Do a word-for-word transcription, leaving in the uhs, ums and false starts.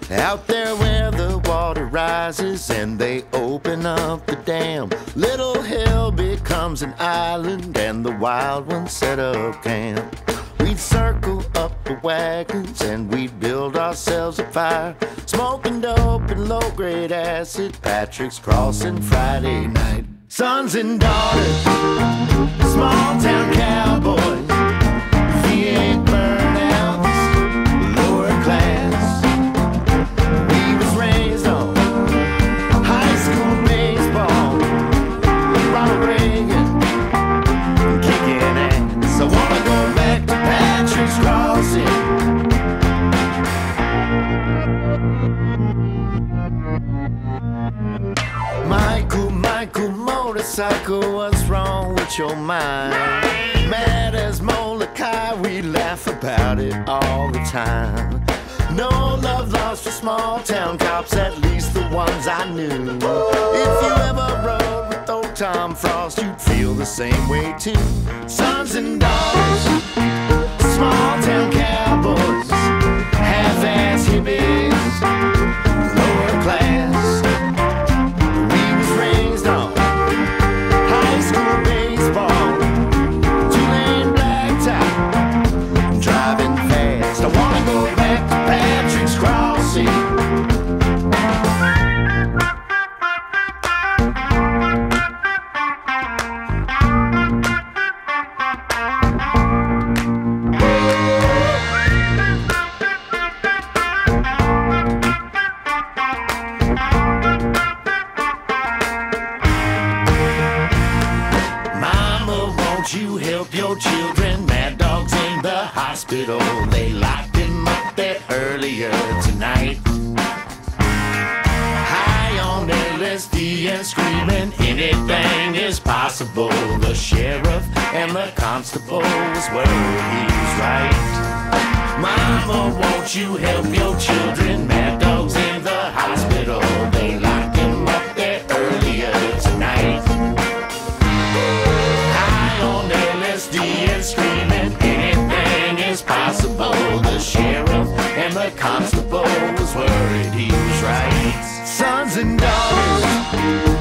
Out there where the water rises and they open up the dam, Little Hill becomes an island and the wild ones set up camp. We'd circle up the wagons and we'd build ourselves a fire, smoking dope and low-grade acid, Patrick's Crossing Friday night. Sons and daughters, small town cowboys, V eight burnouts, lower class. We was raised on high school baseball, Ronald Reagan, kicking ass. I wanna go back to Patrick's Crossing. Michael, Michael, motorcycle, what's wrong with your mind? Mad as Molokai, we laugh about it all the time. No love lost for small town cops, at least the ones I knew. If you ever rode with old Tom Frost, you'd feel the same way too. Sons and daughters, small town cowboys, half-ass hippies, lower class. You help your children, mad dogs in the hospital. They locked him up there earlier tonight, high on L S D and screaming anything is possible. The sheriff and the constable was worried he's right. Mama, won't you help your children, mad dogs in the hospital. They locked him up there earlier tonight, and screaming anything is possible. The sheriff and the constable was worried he was right. Sons and daughters,